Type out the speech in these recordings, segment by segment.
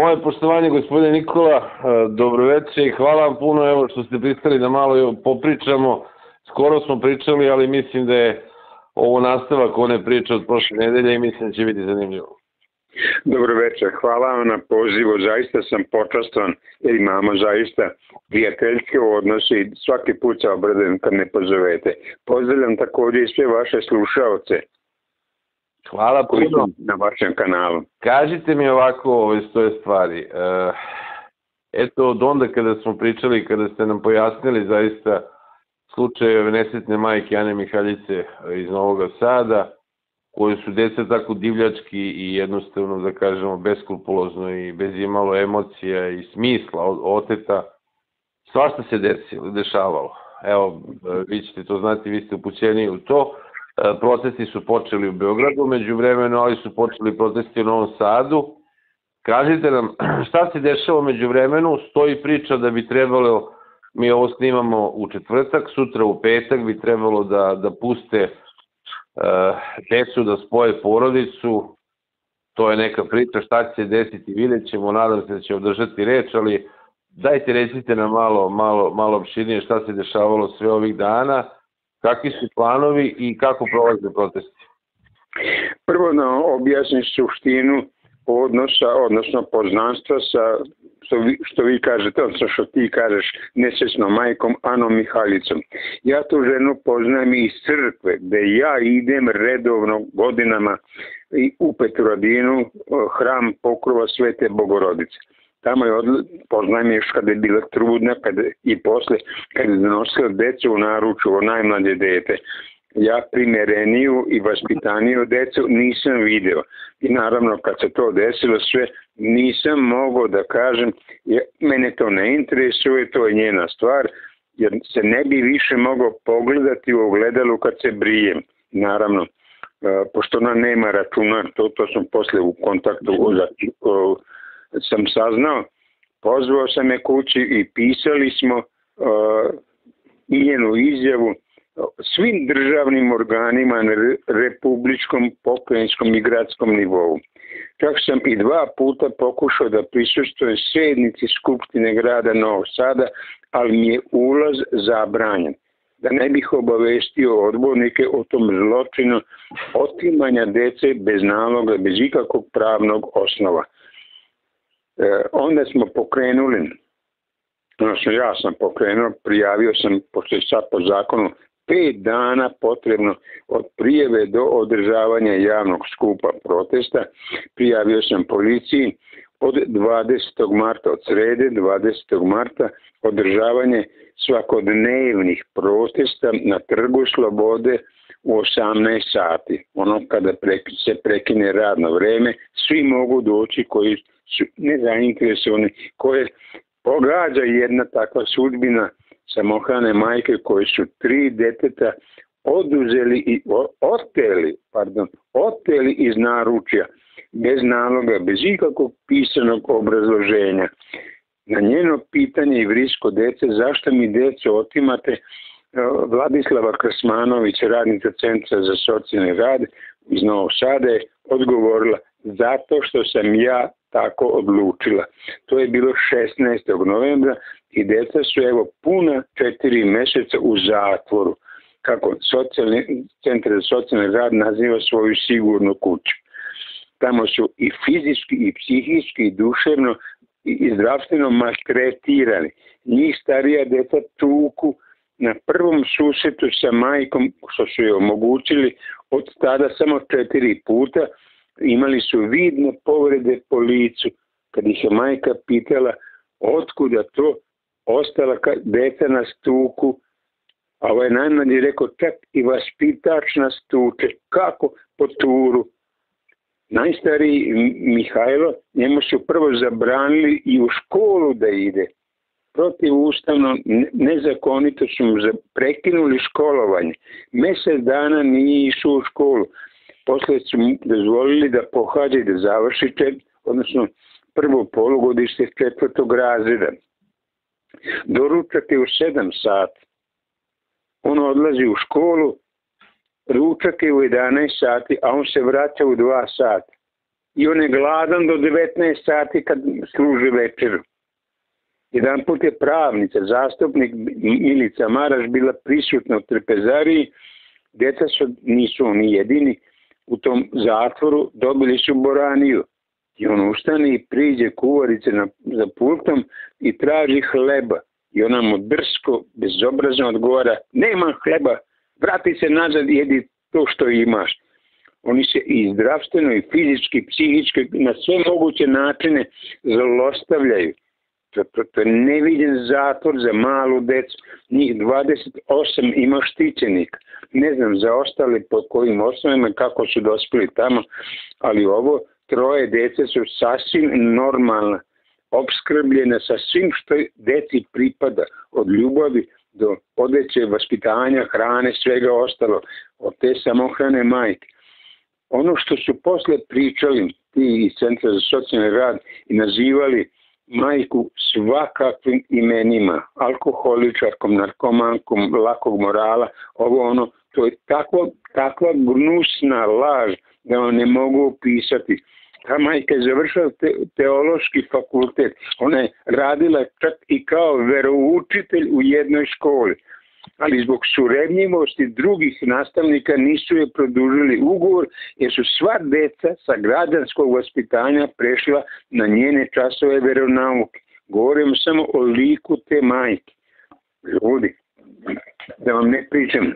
Moje poštovanje, gospodine Nikola, dobroveče i hvala vam puno evo što ste pristali da malo popričamo. Skoro smo pričali, ali mislim da je ovo nastavak one priče od prošle nedelje i mislim da će biti zanimljivo. Dobro večer, hvala vam na pozivu, zaista sam počastvan jer imamo zaista prijateljske odnose i svaki put se obradujem kad me pozovete. Pozdravljam također i sve vaše slušaoce. Hvala puno. Na vašem kanalu. Kažite mi ovako ove stoje stvari. Eto, od onda kada smo pričali, kada ste nam pojasnili zaista slučajeve nesretne majke Ane Mihaljice iz Novog Sada, koje su deca tako divljački i jednostavno, da kažemo, beskrupulozno i bez imalo emocija i smisla oteta, svašta se dešavalo. Evo, vi ćete to znati, vi ste upućeni u to. Protesti su počeli u Beogradu međuvremeno, ali su počeli protesti u Novom Sadu. Kažite nam, šta se dešava međuvremenu? Stoji priča da bi trebalo, mi ovo snimamo u četvrtak, sutra u petak bi trebalo da puste decu, da spoje porodicu. To je neka priča, šta će se desiti, vidjet ćemo, nadam se da će održati reč, ali dajte recite nam malo opširnije šta se dešavalo sve ovih dana, kakvi su planovi i kako prolaze protesti. Prvo da objasnim suštinu odnosa, odnosno poznanstva sa, što vi kažete, odnosno što ti kažeš, nesrećnom majkom Anom Mihaljicom. Ja tu ženu poznajem iz crkve, gde ja idem redovno godinama u Petrovaradinu, hram Pokrova Svete Bogorodice. Tamo je poznajem još kada je bila trudna i posle kada je donosila decu u naručju, najmlađe dete. Ja primereniju i vaspitaniju decu nisam video. I naravno kad se to desilo sve, nisam mogao da kažem, mene to ne interesuje, to je njena stvar, jer se ne bi više mogao pogledati u ogledalu kad se brijem. Naravno, pošto ona nema računar, to sam posle u kontaktu sam saznao, pozvao sam je kući i pisali smo njenu izjavu svim državnim organima na republičkom, pokrajinskom i gradskom nivou. Čak sam i 2 puta pokušao da prisustvujem sednici Skupštine grada Novog Sada, ali mi je ulaz zabranjen. Da ne bih obavestio odbornike o tom zločinu otimanja dece bez naloga, bez ikakvog pravnog osnova. Onda smo pokrenuli, odnosno ja sam pokrenuo, prijavio sam, pošto je sad po zakonu 5 dana potrebno od prijave do održavanja javnog skupa protesta. Prijavio sam policiji od 20. marta, od srede 20. marta, održavanje svakodnevnih protesta na Trgu Slobode u 18 sati. Ono kada se prekine radno vreme, svi mogu doći koji su nezainteresovani, koje pogađa jedna takva sudbina samohrane majke koje su 3 deteta oduzeli i oteli iz naručja bez naloga, bez ikakvog pisanog obrazloženja. Na njeno pitanje i vrisko dece, zašto mi deco otimate, Vladislava Krasmanović, radnica Centra za socijalni rad iz Novog Sada, je odgovorila zato što sam ja tako odlučila. To je bilo 16. novembra i deca su evo puna 4 meseca u zatvoru. Kako Centar za socijalni rad naziva svoju sigurnu kuću. Tamo su i fizički, i psihički, i duševno, i zdravstveno maltretirani. Njih starija deca tuku na prvom susretu sa majkom, što su je omogućili, od tada samo 4 puta, imali su vidne povrede po licu. Kad ih je majka pitala otkuda to, ostala deca nas tuku, a ovaj najmlađi rekao čak i vaspitač nas tuče. Kako? Po turu. Najstariji Mihajlo, njemu su prvo zabranili i u školu da ide. Protivustavno, nezakonito su mu prekinuli školovanje. Mjesec dana nije išao u školu. Posle su mu dozvolili da pohađa i da završi odnosno prvo polugodište 4. razreda. Doručak je u 7 sati. On odlazi u školu, ručak je u 11 sati, a on se vraća u 2 sata. i on je gladan do 19 sati kad služi večeru. Jedan put je pravnica, zastupnik Milica Maraš bila prisutna u trpezariji, djeca nisu oni jedini u tom zatvoru, dobili su boraniju. I on ustane i priđe kuvarice za pultom i traži hleba. I ona mu drsko, bezobrazno odgovara, nema hleba, vrati se nazad i jedi to što imaš. Oni se i zdravstveno, i fizički, i psihički, na sve moguće načine zlostavljaju. To je neviđen zatvor za malu decu. Njih 28 ima štićenika. Ne znam za ostali po kojim osnovima, kako su dospjeli tamo, ali ovo troje dece su sasvim normalna, opskrbljena sa svim što deci pripada, od ljubavi do odeće, vaspitanja, hrane, svega ostalo, od te samohrane majke. Ono što su posle pričali ti iz Centra za socijalni rad i nazivali majku svakakvim imenima, alkoholičarkom, narkomankom, lakog morala, ovo ono, to je takva gnusna laž da vam ne mogu opisati. Ta majka je završila teološki fakultet. Ona je radila čak i kao veroučitelj u jednoj školi. Ali zbog surevnjivosti drugih nastavnika nisu je produžili ugovor, jer su sva deca sa građanskog vaspitanja prešla na njene časove veronauke. Govorim samo o liku te majke. Ljudi, da vam ne pričam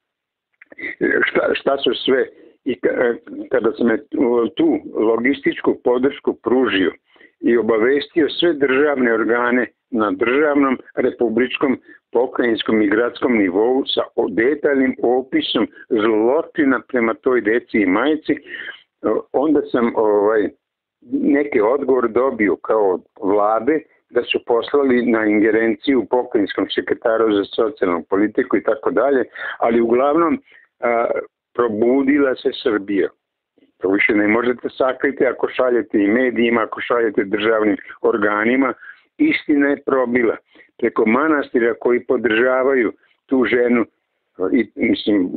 šta su sve. I kada sam tu logističku podršku pružio i obavestio sve državne organe na državnom, republičkom, pokrajinskom i gradskom nivou sa detaljnim opisom zločina prema toj deci i majci, onda sam neki odgovor dobio kao vlade da su poslali na ingerenciju pokrajinskom sekretaru za socijalnu politiku i tako dalje, ali uglavnom probudila se Srbija. To više ne možete sakriti ako šaljete i medijima, ako šaljete državnim organima. Istina je probila. Preko manastira koji podržavaju tu ženu i mislim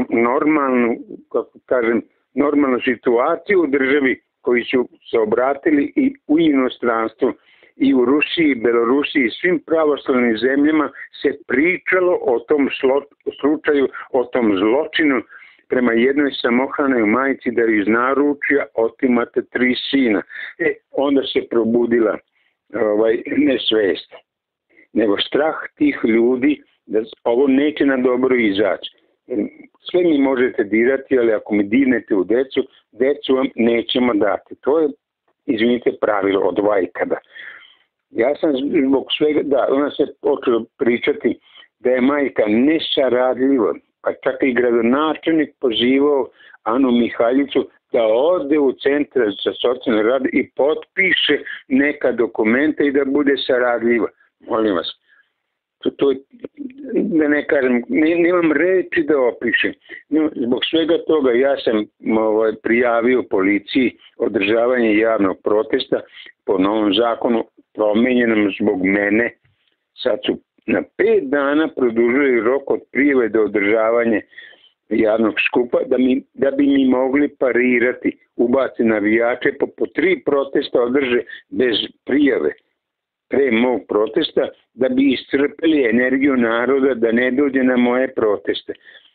normalnu situaciju u državi, koji su se obratili i u inostranstvu, i u Rusiji, Belorusiji, svim pravoslavnim zemljama se pričalo o tom slučaju, o tom zločinu prema jednoj samohranoj majci da iz naručja otimate 3 sina. Onda se probudila ne svest, nego strah tih ljudi da ovo neće na dobro izaći. Sve mi možete dirati, ali ako mi dirnete u decu vam nećemo dati. To je, izvinite, pravilo od vajkada. Ja sam zbog svega, ona se počela pričati da je majka nesaradljiva, pa čak i gradonačelnik pozivao Anu Mihaljicu da ode u Centar za socijalni rad i potpiše neka dokumenta i da bude saradljiva. Molim vas. To da ne kažem, nemam reči da opišem. Zbog svega toga ja sam prijavio policiji održavanje javnog protesta po novom zakonu promenjenom zbog mene. Sad su na 5 dana produžili rok od prijave do održavanja javnog skupa da bi mi mogli parirati, ubaci navijače, po 3 protesta održe bez prijave pre mog protesta, da bi iscrpili energiju naroda da ne dođe na moje proteste.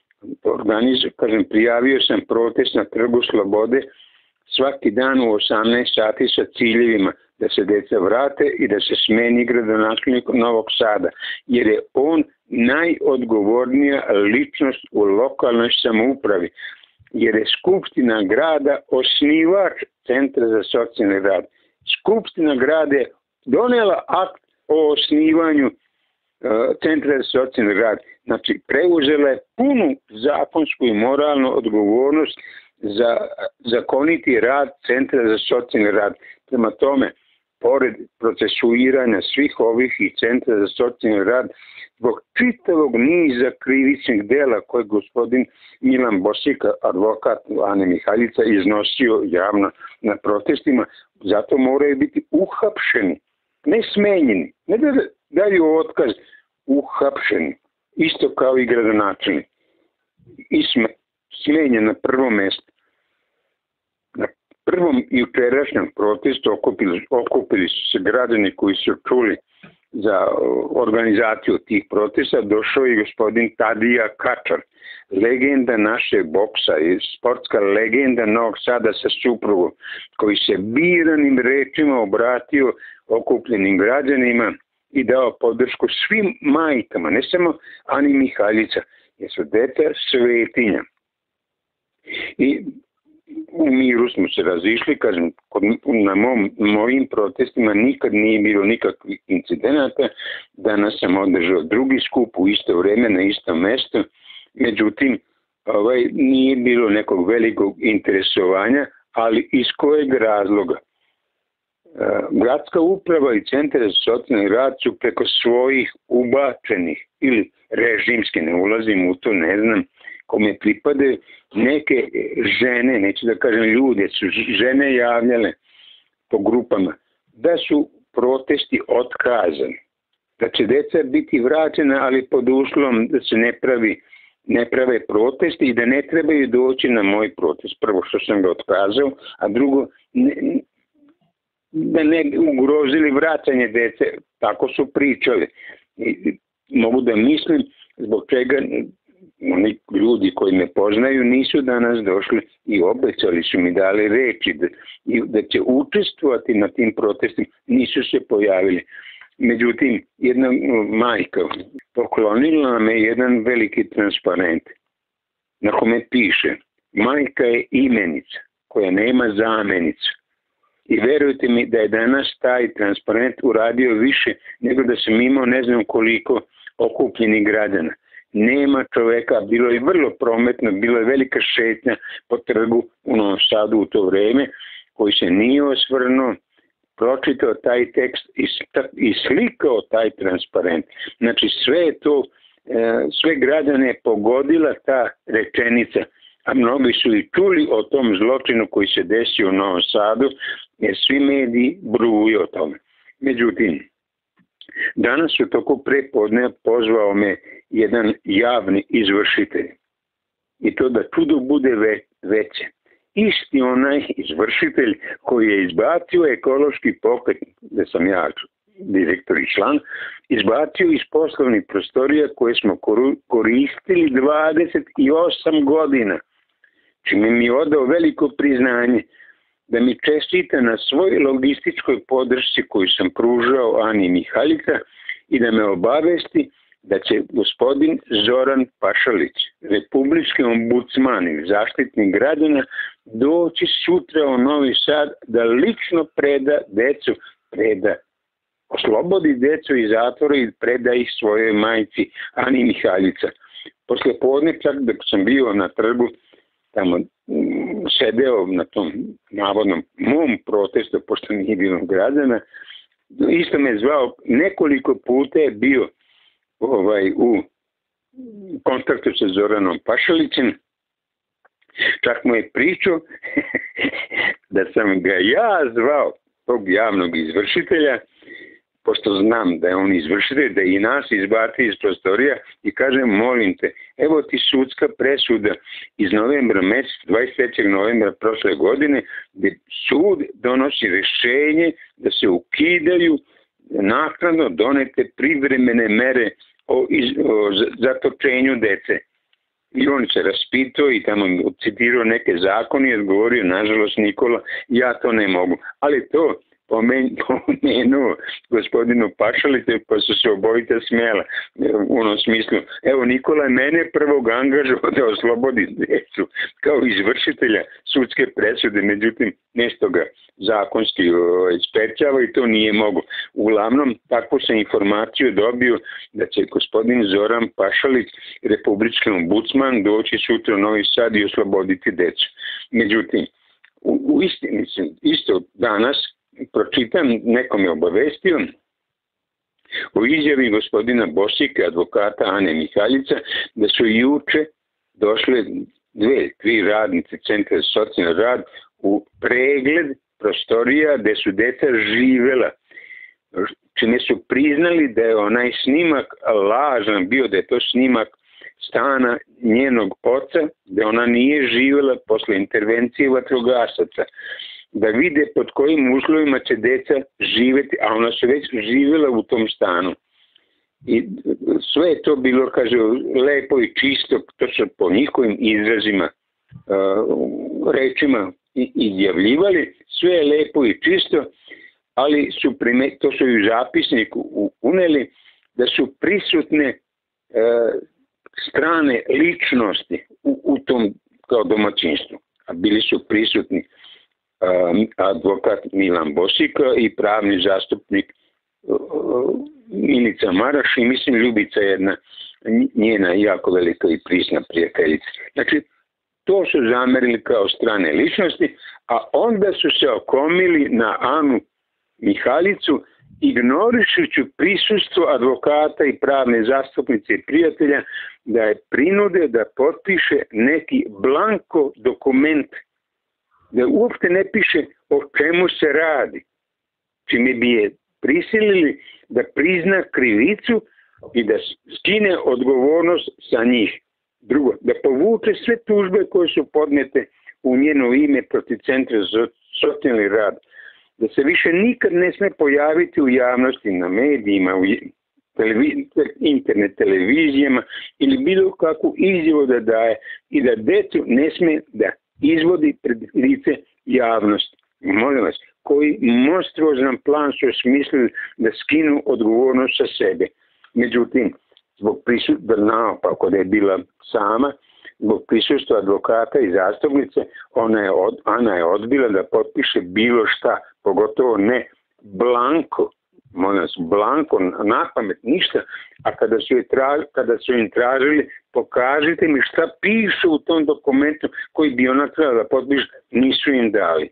Prijavio sam protest na Trgu Slobode svaki dan u 18 sati sa ciljevima da se deca vrate i da se smeni gradonačelnik Novog Sada, jer je on najodgovornija ličnost u lokalnoj samoupravi, jer je Skupština grada osnivač Centra za socijalni rad. Skupština grada je donela akt o osnivanju Centra za socijalni rad. Znači, preuzela je punu zakonsku i moralnu odgovornost za zakoniti rad Centra za socijalni rad. Prema tome, pored procesuiranja svih ovih i Centra za socijalni rad, zbog čitavog niza krivičnih dela koje gospodin Milan Bosika, advokat Ane Mihaljica, iznosio javno na protestima, zato moraju biti uhapšeni, ne smenjeni, ne da daju otkaz, uhapšeni, isto kao i gradonačelnik. I smenjen na prvom mjestu. Na prvom jučerašnjem protestu okupili su se građani koji su čuli za organizaciju tih protesta. Došao je gospodin Tadija Kačar, legenda našeg boksa i sportska legenda Novog Sada sa suprugom, koji se biranim rečima obratio okupljenim građanima i dao podršku svim majkama, ne samo Ani Mihaljica, jer su deca svetinja. I u miru smo se razišli, kažem, na mojim protestima nikad nije bilo nikakvih incidenata. Danas sam održao drugi skup u isto vreme na istom mestu, međutim nije bilo nekog velikog interesovanja, ali iz kojeg razloga? Gradska uprava i centar za socijalni rad su preko svojih ubačenih ili režimske, ne ulazim u to, ne znam, kome pripade neke žene, neću da kažem ljude, su žene javljale po grupama da su protesti otkazani, da će deca biti vraćena, ali pod uslovom da se ne prave protesti i da ne trebaju doći na moj protest. Prvo što sam ga otkazao, a drugo da ne ugrozili vraćanje dece. Tako su pričali. I mogu da mislim zbog čega oni ljudi koji me poznaju nisu danas došli i obećali su mi, dali reči da će učestvovati na tim protestima, nisu se pojavili. Međutim, jedna majka poklonila nam je jedan veliki transparent na kome piše: majka je imenica koja nema zamenicu. I verujte mi da je danas taj transparent uradio više nego da sam imao ne znam koliko okupljenih građana. Nema čoveka, bilo je vrlo prometno, bilo je velika šetnja po trgu u Novom Sadu u to vreme, koji se nije osvrnuo, pročitao taj tekst i slikao taj transparent. Znači sve građane je pogodila ta rečenica, a mnogi su i čuli o tom zločinu koji se desio u Novom Sadu, jer svi mediji bruju o tome. Međutim, danas u toku prepodne pozvao me jedan javni izvršitelj. I to da čudo bude veće. Isti onaj izvršitelj koji je izbacio ekološki pokret, gde sam ja direktor i član, izbacio iz poslovnih prostorija koje smo koristili 28 godina. Čime mi je odao veliko priznanje da mi čestita na svoj logističkoj podršci koju sam pružao Ani Mihaljica i da me obavesti da će gospodin Zoran Pašalić, republički ombudsman i zaštitnik građana, doći sutra u Novi Sad da lično oslobodi decu iz zatvora i preda ih svojoj majci Ani Mihaljica. Posle podne, čak dok sam bio na trgu, tamo sedeo na tom navodnom mom protestu, pošto nije bilo građana, isto me zvao, nekoliko puta je bio u kontaktu sa Zoranom Pašalićem, čak mu je pričao da sam ga ja zvao, tog javnog izvršitelja, pošto znam da je on izvršitelj, da i nas izbaci iz prostorija i kažem, molim te, evo ti sudska presuda iz novembra meseca, 23. novembra prošle godine, gdje sud donosi rješenje da se ukidaju naknadno donete privremene mere o zatočenju dece. I on se raspitao i tamo citirao neke zakone i odgovorio, nažalost Nikola, ja to ne mogu. Ali to pomenuo gospodinu Pašaliću, pa su se obojica smjela u onom smislu. Evo, Nikola je mene prvog angažovao da oslobodi decu kao izvršitelja sudske presude, međutim nešto ga zakonski sprečava i to nije mogu. Uglavnom, takvu sam informaciju dobio da će gospodin Zoran Pašalić, republički ombudsman, doći sutra u Novi Sad i osloboditi decu. Međutim, u istini, isto danas pročitam, nekom je obavestio o izjavi gospodina Bosika, advokata Ane Mihaljica, da su juče došle 2-3 radnice Centra za socijalni rad u pregled prostorija gde su deca živela. Čime su priznali da je onaj snimak lažan bio, da je to snimak stana njenog oca, da ona nije živela posle intervencije vatrogasaca. da vide pod kojim uslovima će deca živjeti, a ona su već živjela u tom stanu. I sve je to bilo, kaže, lepo i čisto, to su po njihovim izrazima, rečima izjavljivali, sve je lepo i čisto, ali to su i u zapisniku uneli, da su prisutne strane ličnosti u tom kao domaćinstvu. A bili su prisutni advokat Milan Bosika i pravni zastupnik Milica Maraš i mislim Ljubica jedna njena jako velika i prisna prijateljica. Znači, to su zamerili kao strane ličnosti, a onda su se okomili na Anu Mihalicu, ignorišući prisustvo advokata i pravne zastupnice i prijatelja, da je prinude da potpiše neki blanko dokument, da uopšte ne piše o čemu se radi, čime bi je prisilili da prizna krivicu i da skine odgovornost sa njih. Drugo, da povuče sve tužbe koje su podnete u njeno ime protiv Centra za socijalni rad, da se više nikad ne sme pojaviti u javnosti, na medijima, u internet televizijama ili bilo kakvu izjavu da daje i da decu ne sme da izvodi pred lice javnosti. Molim vas, koji monstruozan plan su osmislili da skinu odgovornost sa sebe. Međutim, zbog prisustva, naopako da je bila sama, zbog prisustva advokata i zastupnice, Ana je odbila da potpiše bilo šta, pogotovo ne blanko, molim vas, blanko, napamet, ništa, a kada su im tražili, pokažite mi šta piše u tom dokumentu koji bi ona trebala da potpiše, nisu im dali.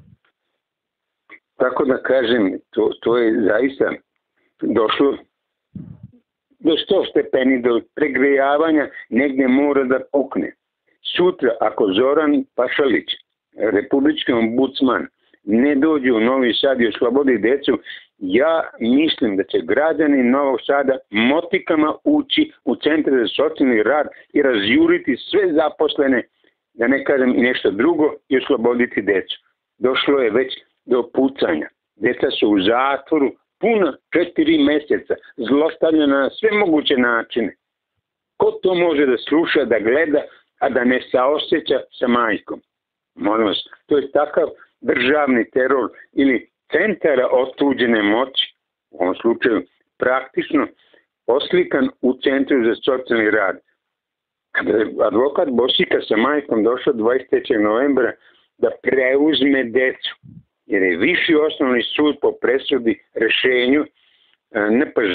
Tako da kažem, to je zaista došlo do 100 stepeni, do pregrejavanja, negdje mora da pukne. Sutra, ako Zoran Pašalić, republički ombudsman, ne dođe u Novi Sad i oslobodi decu, ja mislim da će građani Novog Sada motikama ući u Centar za socijalni rad i razjuriti sve zaposlene, da ne kažem i nešto drugo, i osloboditi decu. Došlo je već do pucanja. Deca su u zatvoru puna 4 mjeseca, zlostavljena na sve moguće načine. Ko to može da sluša, da gleda, a da ne saosjeća sa majkom? Molim vas, to je takav državni teror ili centara otuđene moći, u ovom slučaju praktično oslikan u Centru za socijalni rad. Kada je advokat Bosika sa majkom došao 23. novembra da preuzme decu, jer je Viši osnovni sud po presudi rešenju NPŽ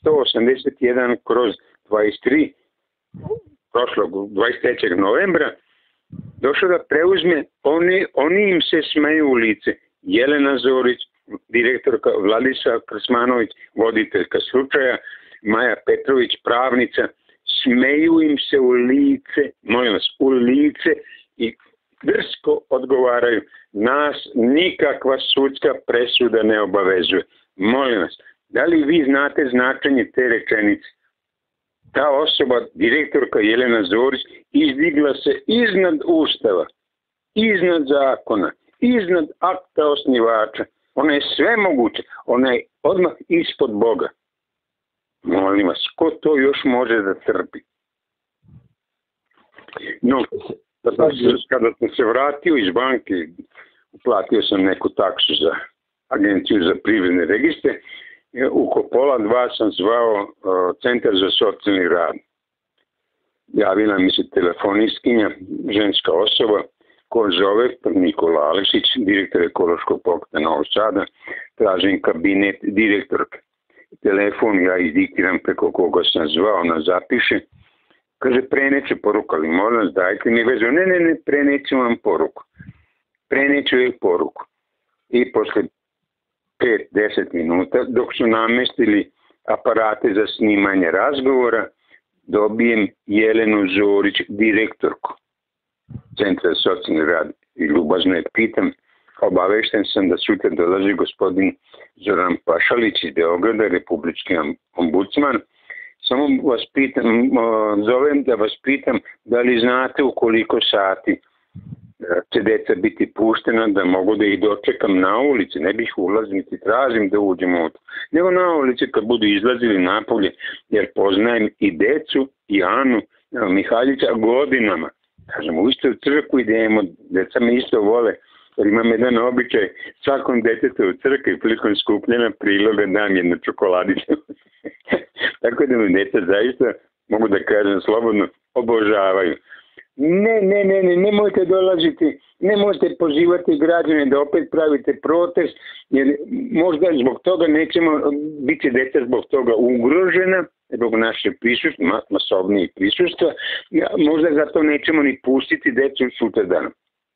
181/23 prošlog 23. novembra došao da preuzme, oni im se smeju u lice. Jelena Zorić, direktorka, Vladislav Krsmanović, voditeljka slučaja, Maja Petrović, pravnica, smeju im se u lice, molim vas, u lice i drsko odgovaraju. Nas nikakva sudska presuda ne obavezuje. Molim vas, da li vi znate značenje te rečenice? Ta osoba, direktorka Jelena Zorić, izdigla se iznad Ustava, iznad zakona, iznad akta osnivača. Ona je sve moguće. Ona je odmah ispod Boga. Molim vas, ko to još može da trpi? No, kada sam se vratio iz banke, uplatio sam neku taksu za Agenciju za privredne registre. Oko 1:30 sam zvao Centar za socijalni rad. Javila mi se telefonistkinja, ženska osoba, ko zove Nikola Aleksić, direktor ekološkog pokreta Novog Sada, tražim kabinet direktorke. Telefon ja izdiktiram preko koga sam zvao, ona zapiše, kaže preneću poruku, ali molim vas dajte mi vezu. Ne, preneću vam poruku. Preneću joj poruku. I posle 5-10 minuta, dok su namestili aparate za snimanje razgovora, dobijem Jelenu Zorić, direktorku Centra za socijalni rad, i ljubazno je pitam, obavešten sam da sutra dolazi gospodin Zoran Pašalić iz Beograda, republički ombudsman. Samo vas pitam, zovem da vas pitam da li znate u koliko sati će deca biti puštena, da mogu da ih dočekam na ulici, ne bih ulaznici, tražim da uđem u to, nego na ulici kad budu izlazili napolje, jer poznajem i decu, i Anu Mihaljića godinama. Kažem, u istoj crkvu idemo, deca me isto vole, jer imam jedan običaj, svakom detetu u crkvi prilikom skupljena priloga dam jednu čokoladicu. Tako da me deca zaista, mogu da kažem slobodno, obožavaju. Nemojte dolaziti, nemojte pozivati građane da opet pravite protest, jer možda zbog toga nećemo biti deca zbog toga ugrožena, zbog naše masovnije prisustva, možda zato nećemo ni pustiti decu sutradan.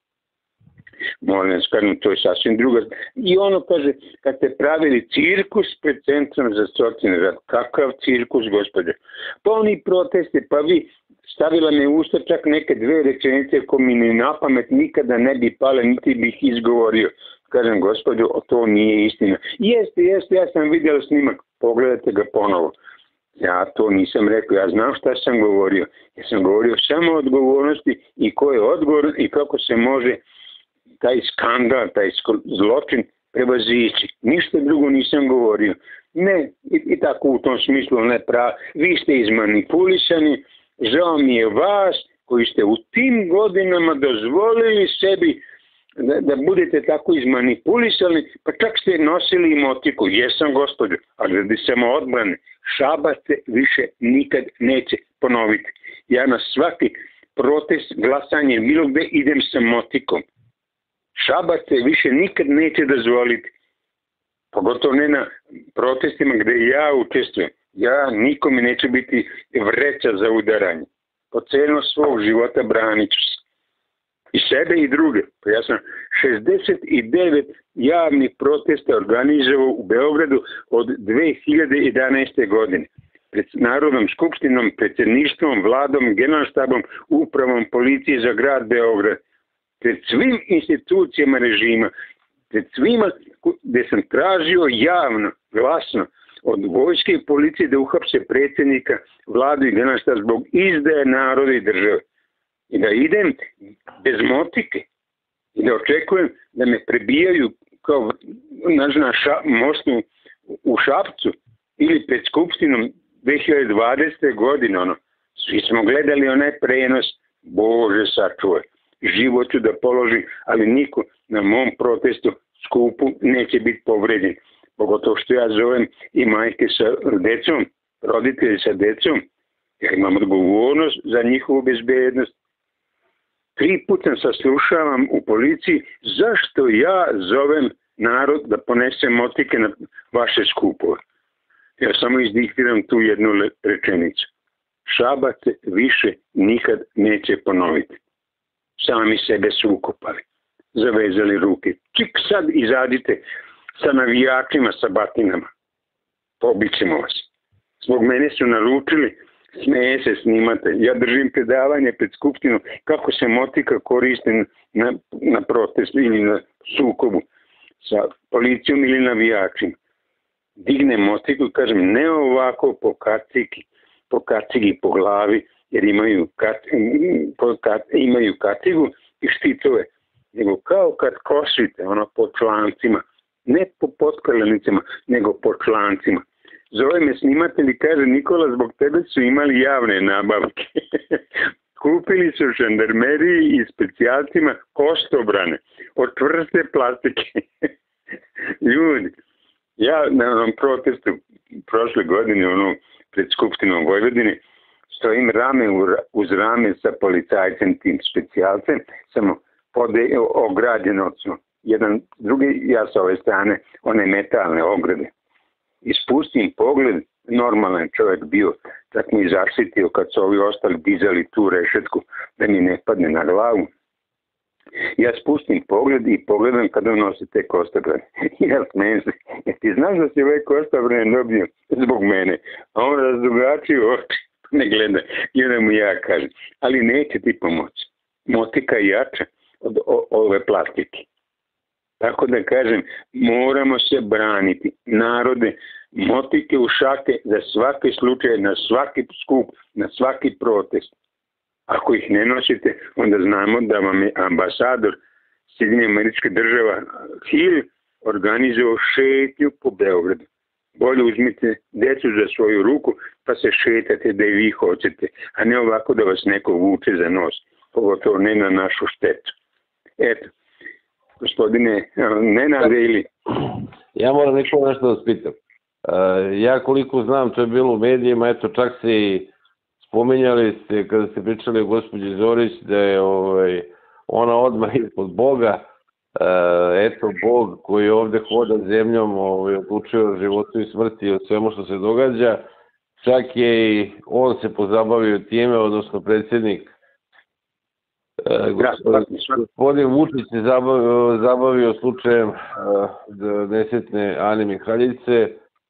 Molim vas, kažem, to je sasvim druga. I ono kaže, kad ste pravili cirkus pred Centrom za socijalni rad, kakav cirkus, gospođo? Pa oni proteste, pa vi stavila me u usta čak neke dve rečenice ko mi ni na pamet nikada ne bi pale, niti bih izgovorio. Kažem, gospođo, to nije istina. Jeste, ja sam vidio snimak, pogledajte ga ponovo. Ja to nisam rekao, ja znam šta sam govorio. Ja sam govorio samo o odgovornosti i ko je odgovoran i kako se može taj skandal, taj zločin prevazići. Ništa drugo nisam govorio. Ne, i tako u tom smislu ne pravi. Vi ste izmanipulisani, žao mi je vas koji ste u tim godinama dozvolili sebi da budete tako izmanipulisani, pa čak ste nosili i motiku. Jesam, gospođo, ali radi samo odbrane. Šabac se više nikad neće ponoviti. Ja na svaki protest, glasanje, bilo gde idem sa motikom. Šabac se više nikad neće dozvoliti. Pogotovo ne na protestima gde ja učestvujem. Ja nikome neću biti vreća za udaranje. Po cenu svog života branit ću se. I sebe i druge. Pa ja sam 69 javnih protesta organizovao u Beogradu od 2011. godine. Pred Narodnom skupštinom, predsjedništvom, vladom, generalštabom, upravom policije za grad Beograd. Pred svim institucijama režima. Pred svima gde sam tražio javno, glasno, od vojske i policije da uhapse predsjednika, vladu i generalštab zbog izdaje naroda i države. I da idem bez motike i da očekujem da me prebijaju kao na mostu u Šapcu ili pred Skupštinom 2020. godine. Svi smo gledali onaj prenos, Bože sačuvaj, život ću da položim, ali niko na mom protestu skupu neće biti povređen. Pogotovo što ja zovem i majke sa decom, roditelji sa decom, ja imam odgovornost za njihovu bezbednost. 3 puta saslušavam u policiji zašto ja zovem narod da ponese motike na vaše skupove. Ja samo izdiktiram tu jednu rečenicu. Šabac se više nikad neće ponoviti. Sami sebe su ukopali, zavezali ruke. Čik sad izađite sa navijačima, sa batinama. Pobićemo vas. Zbog mene su naručili, smeje se, snimate. Ja držim predavanje pred Skupštinom kako se motika koristi na protestu ili na sukobu sa policijom ili navijačima. Dignem motiku i kažem ne ovako po kacigi po glavi, jer imaju kacigu i štitove, nego kao kad kosite po člancima, ne po potkalenicama, nego po člancima. Zove me snimatelj i kaže, Nikola, zbog tebe su imali javne nabavke. Kupili su žandarmeriji i specijalcima kostobrane od čvrste plastike. Ljudi, ja na onom protestu prošle godine pred Skupštinom Vojvodine stojim rame uz rame sa policajcem, tim specijalcem, samo ograđen od jedan drugi, ja sa ove strane, one metalne ograde. Ispustim pogled, normalan čovjek bio, tak mi zaštitio kad su ovi ostali dizali tu rešetku da mi ne padne na glavu. Ja spustim pogled i pogledam kada nosi te kostobrane. Ja smijem se, ti znaš da si ovaj kostobrane dobio zbog mene? A on razdugačio oči, ne gleda. I onda mu ja kažem, ali neće ti pomoći. Motika je jača od ove plastike. Tako da kažem, moramo se braniti. Narode, motike u šake za svaki slučaj, na svaki skup, na svaki protest. Ako ih ne nosite, onda znamo da vam je ambasador Sjedinjenih Američkih Država Hill organizovao šetnju po Beogradu. Bolje uzmite decu za svoju ruku pa se šetate da i vi hoćete, a ne ovako da vas neko vuče za nos, pogotovo ne na našu štetu. Eto, gospodine Nenade ili... Ja moram nešto da vas pitam. Ja koliko znam, to je bilo u medijima, eto čak se i spominjali ste kada ste pričali o gospođi Zorić da je ona odmah ispod Boga, eto Bog koji ovde hoda zemljom odlučuje o životu i smrti i o svemu što se događa, čak je i on se pozabavio time, odnosno predsjednik gospodin Vučić se zabavio slučajem nesretne Ane Mihaljice.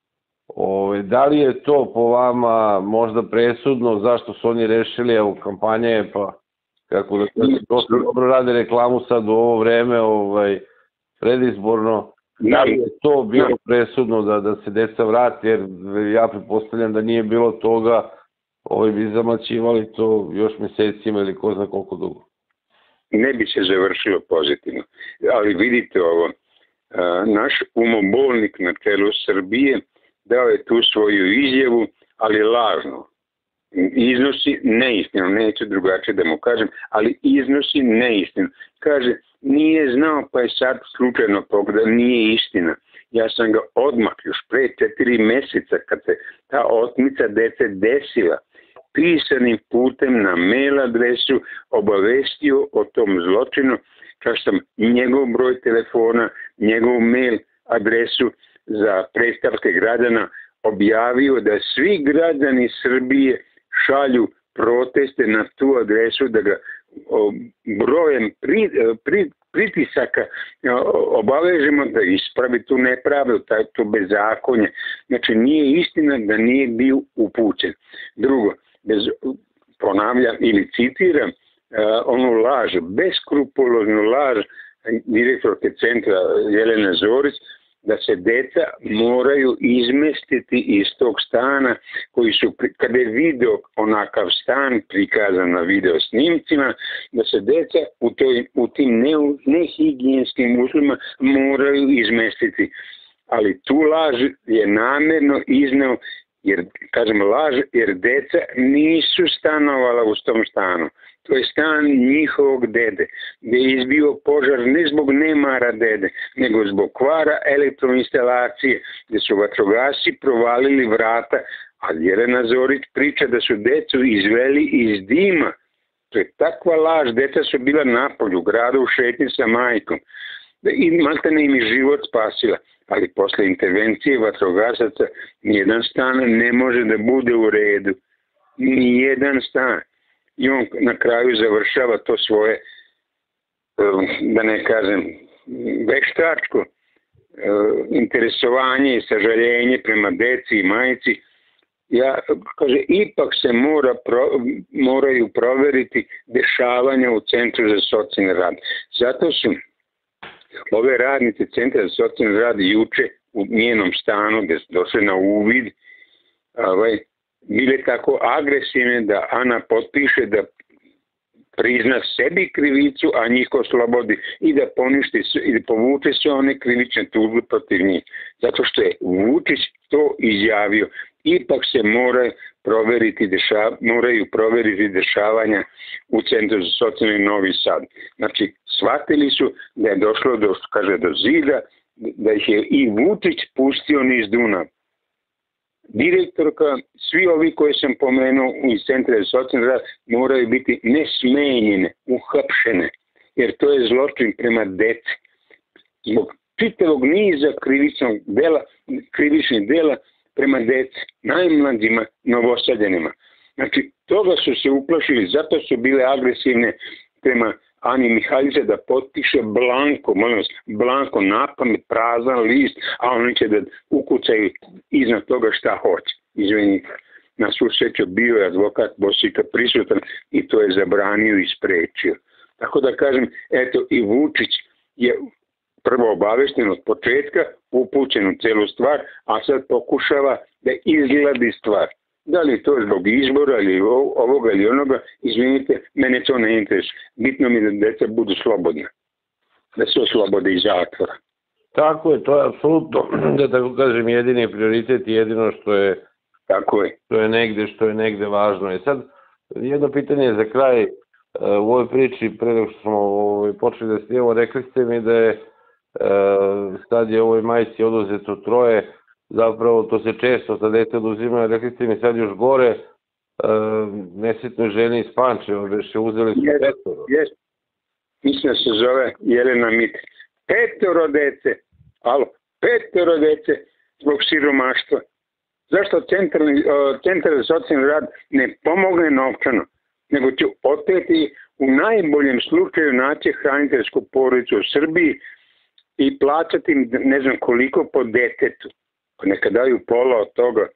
Da li je to po vama možda presudno, zašto su oni rešili, evo kampanja je pa kako da dosta dobro rade reklamu sad u ovo vreme predizborno, da li je to bilo presudno da se deca vrati, jer ja pretpostavljam da nije bilo toga, bi zamaćivali to još mesecima ili ko zna koliko dugo. Ne bi se završilo pozitivno, ali vidite ovo, naš umobolnik na čelu Srbije dao je tu svoju izjavu, ali lažno. Iznosi neistinu, neću drugačije da mu kažem, ali iznosi neistinu. Kaže, nije znao pa je sad slučajno pogledao, nije istina. Ja sam ga odmah još pre 4 meseca kad se ta otmica dece desila, pisanim putem na mail adresu obavestio o tom zločinu, kao sam njegov broj telefona, njegov mail adresu za predstavke građana objavio da svi građani Srbije šalju proteste na tu adresu, da ga brojem pritisaka obavežemo da ispravi tu nepravdu, to bezakonje. Znači nije istina da nije bio upućen. Drugo, ponavljam ili citiram onu laž, beskrupuloznu laž direktorke centra Jelene Zorić, da se deca moraju izmestiti iz tog stana koji su, kada je video onakav stan prikazan na video snimcima, da se deca u tim nehigijenskim uslovima moraju izmestiti. Ali tu laž je namjerno izneo, jer, kažem laž, jer deca nisu stanovala u tom stanu. To je stan njihovog dede, gde je izbio požar ne zbog nemara dede, nego zbog kvara elektroinstalacije, gde su vatrogasci provalili vrata, a Jelena Zorić priča da su decu izveli iz dima. To je takva laž, deca su bila napolju, u gradu u šetnji sa majkom. I maltene im je život spasila, ali posle intervencije vatrogasaca nijedan stan ne može da bude u redu. Nijedan stan. I on na kraju završava to svoje, da ne kažem, veštačko interesovanje i sažaljenje prema deci i majici. Kaže, ipak se moraju proveriti dešavanja u Centru za socijalni rad. Zato su ove radnice Centra za socijalni rad juče u njenom stanu, gde su došli na uvid, bile tako agresivne da Ana potpiše da prizna sebi krivicu, a njih oslobodi i da poništi i da povuče sve one krivične tužbe protiv njih. Zato što je Vučić to izjavio. Ipak se moraju proveriti dešavanja u Centru za socijalni Novi Sad. Znači, shvatili su da je došlo do zida, da ih je i Vučić pustio niz Dunav. Direktorka, svi ovi koje sam pomenuo iz Centra za socijalni rad moraju biti ne smenjene, uhapšene, jer to je zločin prema deci. Zbog čitavog niza krivičnih dela prema deci, najmlađima novosađenima. Znači, toga su se uplašili, zato su bile agresivne prema Ani Mihaljice da potpiše blanko, molim vas, blanko napamet, prazan list, a oni će da ukucaju iznad toga šta hoće. Izvinite, na svu sreću bio je advokat Bosika prisutan i to je zabranio i sprečio. Tako da kažem, eto i Vučić je prvo obavešten od početka, upućen u celu stvar, a sad pokušava da izgladi stvar. Da li to zbog izbora ili ovoga ili onoga, izvinite, mene to ne interesuje. Bitno mi da deca budu slobodna, da se oslobode iz zatvora. Tako je, to je apsolutno, da tako kažem, jedini prioritet i jedino što je, Tako je. što je negde važno. I sad, jedno pitanje za kraj u ovoj priči, pre nego što smo počeli da snimamo, rekli ste mi da je sad je ovoj majci oduzeto 3, zapravo to se često sa dete oduzimaju, rekli ste mi sad još gore, nesretnoj ženi iz Pančeva, beše uzeli su 5. Mislim da se zove Jelena Mit. 5 dece, 5 dece zbog siromaštva. Zašto centar za socijalni rad ne pomogne novčano, nego će oteti u najboljem slučaju naći hraniteljsku porodicu u Srbiji i plaćati ne znam koliko po detetu. Pa neka daju pola od toga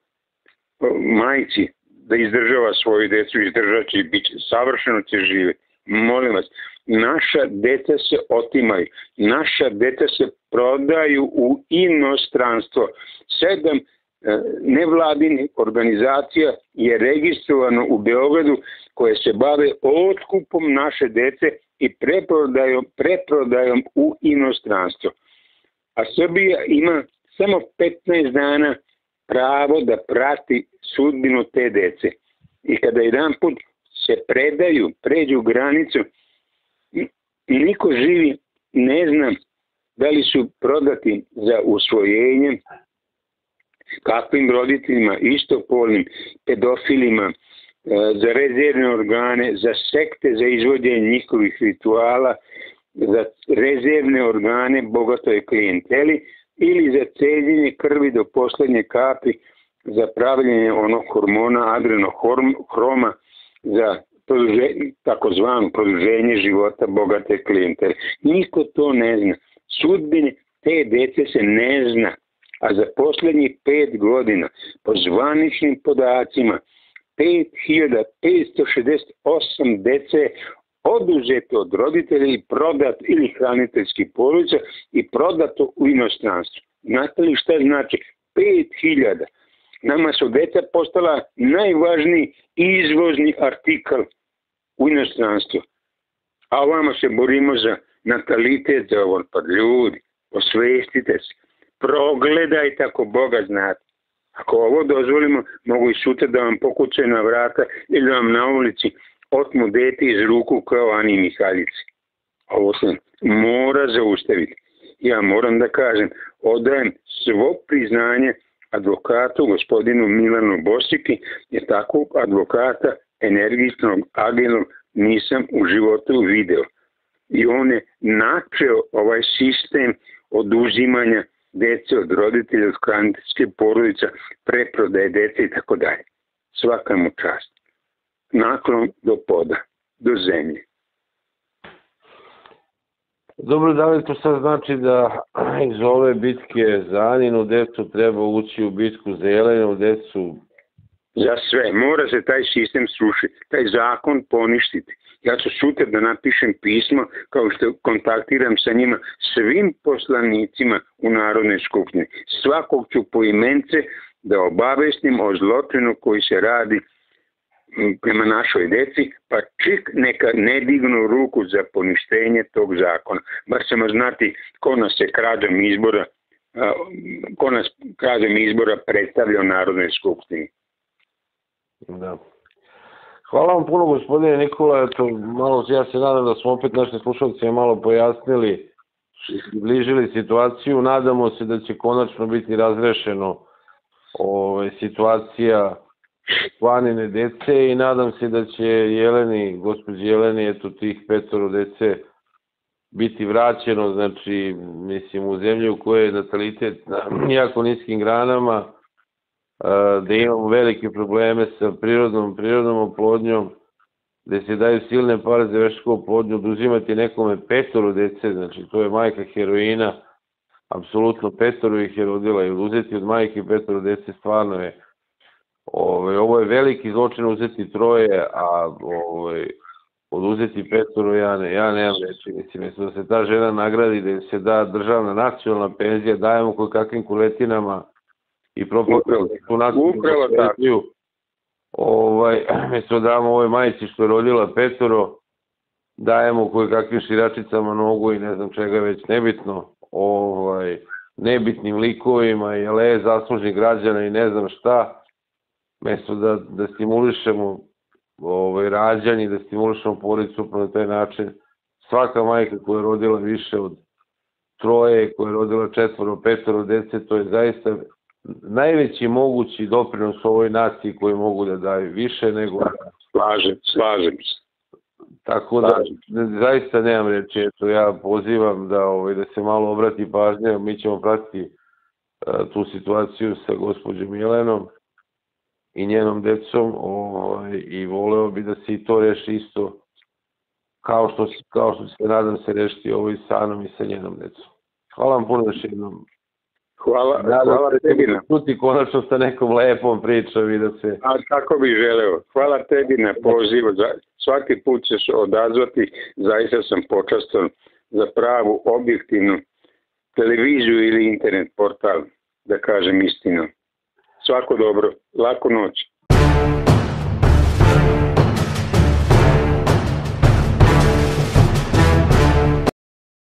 majci da izdržava svoju decu, izdržat će i bit će, savršeno će živjeti. Molim vas, naša deca se otimaju, naša deca se prodaju u inostranstvo. 7 nevladinih organizacija je registrovano u Beogradu koje se bave otkupom naše dece i preprodajom u inostranstvo. A Srbija ima samo 15 dana pravo da prati sudbinu te dece. I kada jedan put se predaju, pređu granicu, niko živi ne zna da li su prodati za usvojenje, kakvim roditeljima, istopolnim, pedofilima, za rezervne organe, za sekte za izvođenje njihovih rituala, za rezervne organe bogatoj klijenteli ili za celjenje krvi do poslednje kapi, za pravljenje onog hormona adrenohroma, za takozvano produženje života bogate klijentele. Niko to ne zna. Sudbine te dece se ne zna. A za poslednjih 5 godina, po zvaničnim podacima, 5568 dece oduzeto od roditelja i prodat ili hraniteljskih porodica i prodato u inostranstvu. Znate li šta znači? 5000. Nama su deca postala najvažniji izvozni artikal u inostranstvu. A ovamo se borimo za natalitet, za ovo. Pa ljudi, osvestite se. Progledajte ako Boga znate. Ako ovo dozvolimo, mogu i sutra da vam pokucaju na vrata ili da vam na ulici otmu dete iz ruku kao Ani Mihaljici. Ovo se mora zaustaviti. Ja moram da kažem, odajem svo priznanje advokatu, gospodinu Milanu Bosiki, jer takvog advokata energičnog, agilnog nisam u životu video. I on je načeo ovaj sistem oduzimanja dece od roditelja, od hraniteljske porodica, preprodaje dece i tako dalje. Svaka mu čast. Naklon do poda, do zemlje. Dobro, da li to sad znači da iz ove bitke za Aninu decu treba ući u bitku za Jelenu decu? Za sve. Mora se taj sistem srušiti, taj zakon poništiti. Ja ću sutra da napišem pismo, kao što kontaktiram sa njima, svim poslanicima u Narodnoj skupštini. Svakog ću poimence da obavestim o zločinu koji se radi prema našoj deci, pa čik neka ne dignu ruku za poništenje tog zakona. Bar ćemo znati ko nas se krađom izbora predstavlja u Narodnoj skupštini. Da. Hvala vam puno, gospodine Nikola. Eto, malo, ja se nadam da smo opet našim slušalcima malo pojasnili i bližili situaciju. Nadamo se da će konačno biti razrešeno situacija Anine dece i nadam se da će gospođi Jeleni, eto tih 5 dece biti vraćeno, znači, mislim, u zemlju u kojoj je natalitet na jako niskim granama, da imamo velike probleme sa prirodnom oplodnjom, gde se daju silne pare za veštačku oplodnju, oduzimati nekome 5 dece, znači to je majka heroina, apsolutno 5 ih je rodila i oduzeti od majke 5 dece stvarno je, ovo je veliki zločin uzeti 3, a oduzeti 5, ja nemam reći, mislim da se ta žena nagradi, da se da državna nacionalna penzija, dajemo kakvim kuletinama i propustimo tu nacionalnu penziju, Mesto damo ovoj majici što je rodila petoro, dajemo koje kakvim širačicama nogu i ne znam čega već nebitno, nebitnim likovima i zaslužnih građana i ne znam šta, mesto da stimulišemo rađanje, da stimulišemo porodicu upravo na taj način. Svaka majka koja je rodila više od 3, koja je rodila 4, 5 dece, to je zaista najveći mogući doprinos ovoj naciji koji mogu da daju više nego... Slažem se. Tako da, zaista nemam reći, eto, ja pozivam da se malo obrati pažnja, mi ćemo pratiti tu situaciju sa gospođom Jelenom i njenom decom i voleo bi da se i to reši isto kao što se nadam se rešiti ovo i sa Anom i sa njenom decom. Hvala vam puno još jednom. Hvala tebi na... Čuti konačno sa nekom lepom pričom i da se... A tako bih želeo. Hvala tebi na pozivu. Svaki put ćeš odazvati. Zaista sam počastan za pravu, objektivnu televiziju ili internet portal, da kažem istinu. Svako dobro. Laku noć.